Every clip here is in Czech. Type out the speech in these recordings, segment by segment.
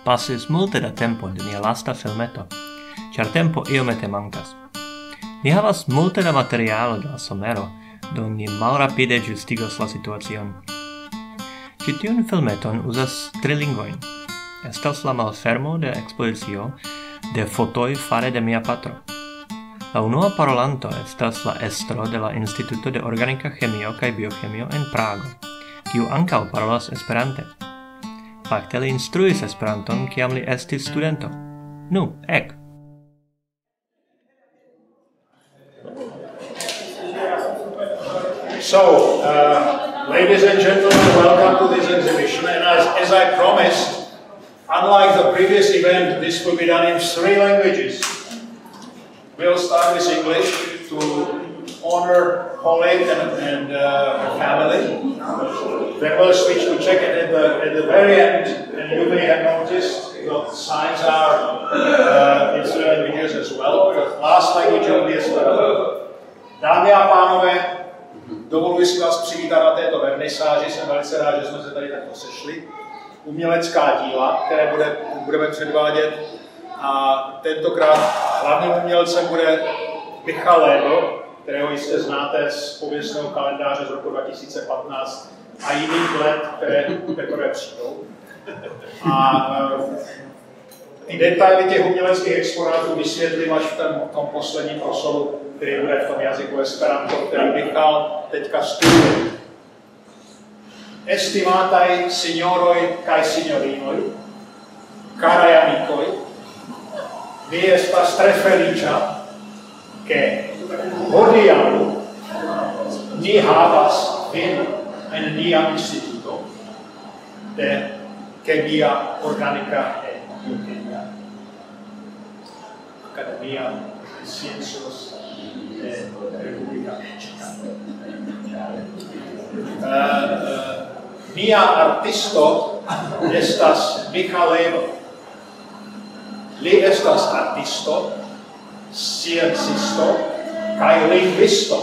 pasis multe da tempo de nia lasta filmeto, ĉar tempo iomete mankas. Ni havas multe da materialo de la somero, do ni malrapide ĝustigos la situacion. Ĉi tiun filmeton uzas 3 lingvojn. Estas la malfermo de ekspozicio de fotoj fare de mia patro. La unua parolanto estas la estro de la Instituto de Organika Chemio kaj Biochemio en Prago, kiu ankaŭ parolas Esperante. Fakte li instruis Esperanton kiam li estis studento. Nu, ek! So, ladies and gentlemen, welcome to this exhibition. And as I promised, unlike the previous event, this will be done in 3 languages. We'll start with English to honor Holly and her family. Then we'll switch to Czech at the very end, and you may have noticed the signs are in 3 languages as well. The last language will be Esperanto. Dámy a pánové, dovoluji si vás přivítat na této vernisáži, jsem velice rád, že jsme se tady takto sešli. Umělecká díla, které budeme předvádět, a tentokrát hlavním umělcem bude Michal Lédl, kterého jistě znáte z pověstného kalendáře z roku 2015 a jiných let, které teprve přijdou. A ty detaily těch uměleckých exponátů vysvětlím až v tom posledním proslovu, který bude v tom jazyku Esperanto, který Michal teďka studuje. Estimataj signoroj kaj signorinoj, caraj amikoj, mi estas tre feliĉa, ke hodiaŭ ni havas vin en nia instituto de Kemia Organika et Biochemia Academia de Ciencias de Republika Ĉeĥa. Nia artisto estas Michal Lédl. Li estas artisto, sciencisto kaj lingvisto,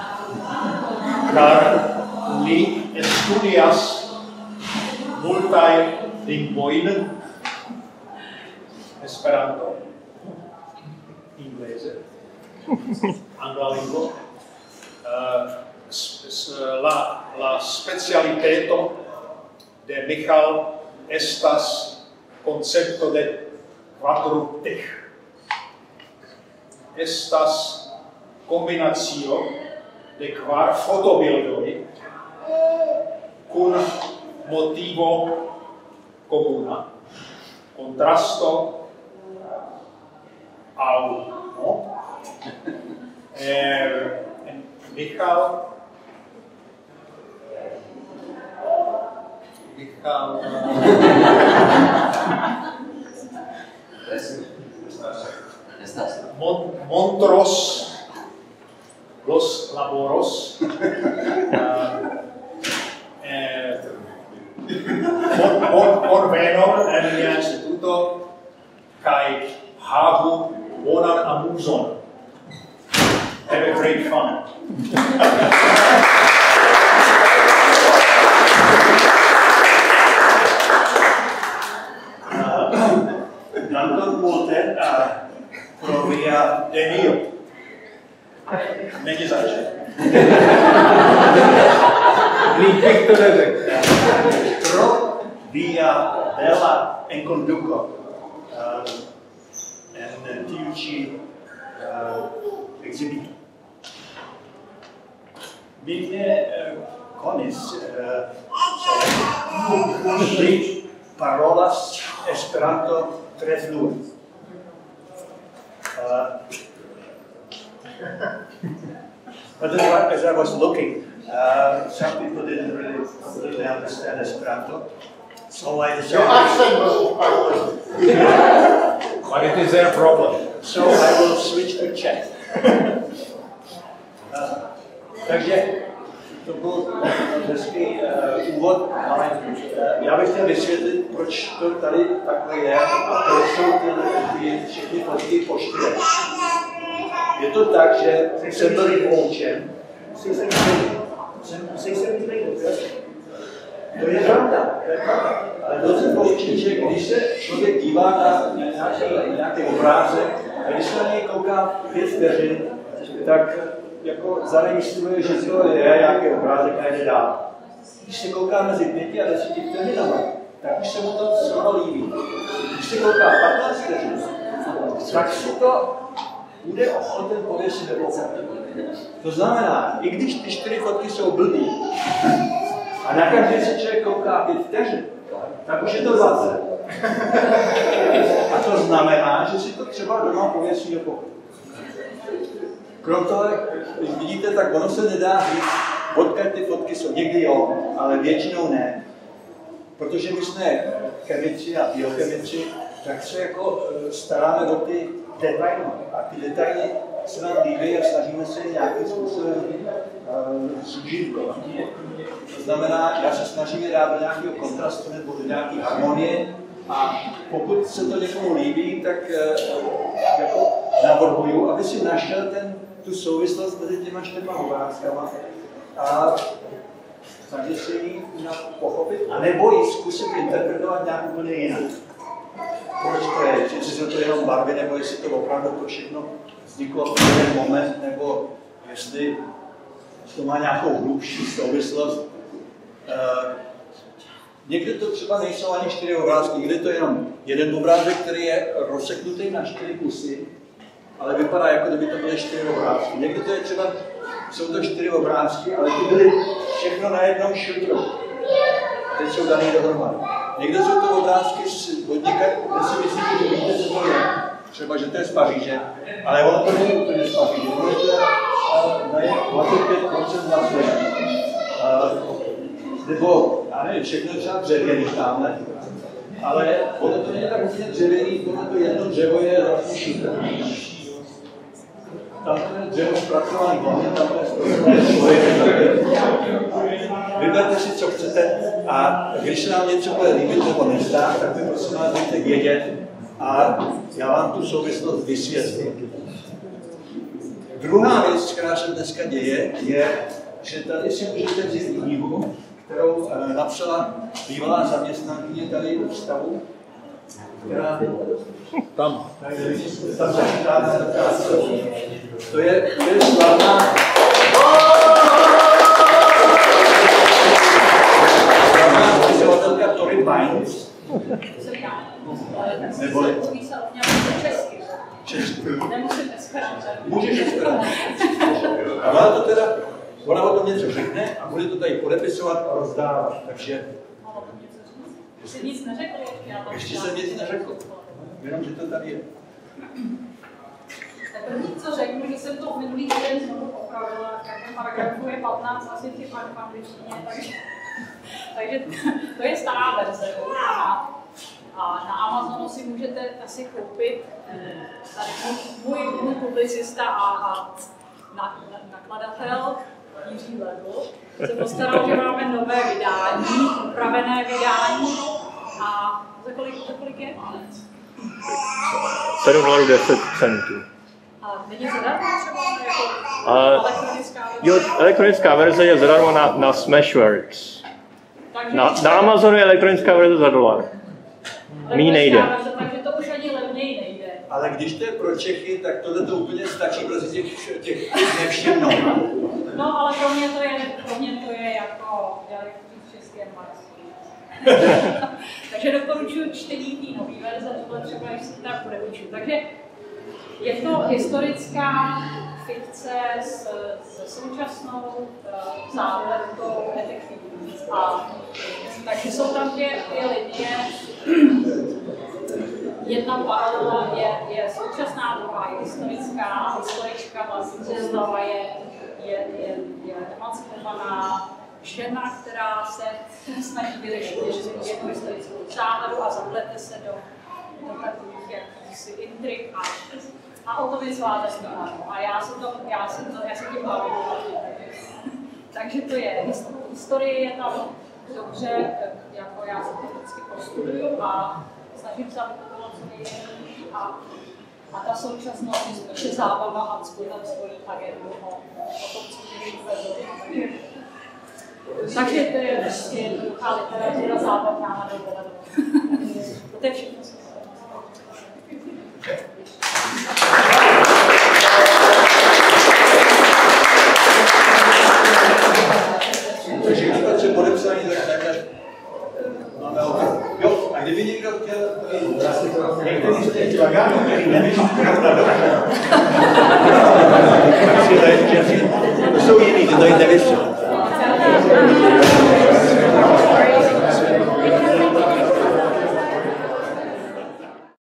ĉar li studias multajn lingvojn, Esperanto, inglese, angla lingvo. La specialiteto de Michal estas koncepto de quadruptych. Estas kombinacio de 4 fotobildoj kun motivo komuna, kontrasto aŭ Michal montros los laboros bonvenon en nia instituto kaj havu bonan amuzon. Have a great fun. Dankon multe pro via denio. Není zač. Lípek to neřek. Pro via bela enconduco en tiu ĉi exhibito. Mi ne konis li parolas Esperanto tre flue. But as I was looking, some people didn't really completely understand Esperanto, so I decided. Your accent was quite but it is their problem. So I will switch to Czech. Takže to byl hezký úvod, ale já bych chtěl vysvětlit, proč to tady takhle je a proč jsou ty všechny fotky poštěné. Je to tak, že jsem byl poučen. To je pravda. Ale to se poučí, že když se člověk dívá na nějaký obrázek, a když se na něj kouká 5 vteřin, tak jako zaregistruje, že to je nějaký obrázek a jde dál. Když se kouká mezi 5 a 10 vteřinami, tak už se mu to skoro líbí. Když se kouká 15 vteřin, tak si to bude ochoten pověsit do pokoje. To znamená, i když ty 4 fotky jsou blbý, a na každý se člověk kouká 5 vteřin, tak už je to 20. A to znamená, že si to třeba doma pověsí do pokoje. Krom toho, když vidíte, tak ono se nedá říct, odkud ty fotky jsou. Někdy jo, ale většinou ne. Protože my jsme chemici a biochemici, tak se jako staráme o ty detaily. A ty detaily se nám líbí a snažíme se nějakým způsobem zužitkovat. To znamená, já se snažím dát do nějakého kontrastu nebo do nějaké harmonie a pokud se to někomu líbí, tak jako navrhuju, aby si našel tu souvislost mezi těma 4 obrázkama a snažil si ji pochopit, anebo ji zkusit interpretovat nějak úplně jinak. Proč to je? Jestli jsou to jenom barvy, nebo jestli to opravdu to všechno vzniklo v jeden moment, nebo jestli to má nějakou hlubší souvislost. Někdy to třeba nejsou ani 4 obrázky, někdy to je jenom jeden obrázek, který je rozseknutý na 4 kusy, ale vypadá, jako kdyby to byly 4 obrázky. Někdy to je třeba, jsou to 4 obrázky, ale ty byly všechno na jednom šutru. Teď jsou daný dohromady. Někde jsou to obrázky od někaď, kde si myslíte, že víte, co to je. Třeba, že to je z Paříže, ale ono to není úplně z Paříže. Ono to je 25% na světě. Nebo, já nevím, všechno třeba dřevěný tamhle. Ale ono to není tak úplně dřevěný, ono to jedno dřevo je vlastně šutr. Tam to je dřevo zpracovaný, tam to je zpracovaný. Vyberte si, co chcete a když se nám něco bude líbit nebo nezdá, tak mi prosím vás dejte vědět a já vám tu souvislost vysvětlím. Druhá věc, která se dneska děje, je, že tady si můžete vzít knihu, kterou napsala bývalá zaměstnankyně tady v ústavu, která tam začítáme. To je slavná spisovatelka Tori Bynes. Neboli česky. Můžeš esperantě. A má to teda, ona o tom něco řekne a bude to tady podepisovat a rozdávat, takže... Jsi nic neřekl? Ještě jsem nic neřekl, jenom, že to tady je. Tak první, co řeknu, že jsem to minulý týden znovu opravila, v paragrafu je 15 asi v angličtině, takže to je stará verze. A na Amazonu si můžete asi koupit tady můj publicista a nakladatel Jiří Ledl se postaral, že máme nové vydání, upravené vydání a za kolik je? $7.10. A není zadarmo třeba jako elektronická verze? Jo, elektronická verze je zadarmo na Smashwords. Na Amazonu je elektronická verze za $1. Mí nejde. Takže to už ani levněji nejde. Ale když to je pro Čechy, tak tohle to úplně stačí prostě těch nevšimnou. No, ale pro mě to je jako české marské. Takže doporučuji čtení té nové verze, tohle třeba, jestli tak podepíšu. Takže je to historická fikce se současnou záletou detektivní. Takže jsou tam dvě linie. Jedna paralela je současná, druhá je historická a historička vlastně postava je emancipovaná žena, která se snaží vyřešit jednu historickou záhadu a zaplete se do takových jakýchsi intrik a o tom je celá ta kniha. A já se tím bavím. Takže to je, historie je tam dobře, jako já se to vždycky postuduju a snažím se vypokovat co nejlepší a ta současnost je spíše zábava a tam svoji agendu o tom, co mě vůbec. Takže to je prostě jednoduchá literatura zábavná na dovolenou. To je všechno. Takže když patře podepsání, tak máme jo, a kdyby někdo chtěl některý z těch plakátů, který nevyšli na dobře, tak si to jsou jiný, ty tady nevyšli.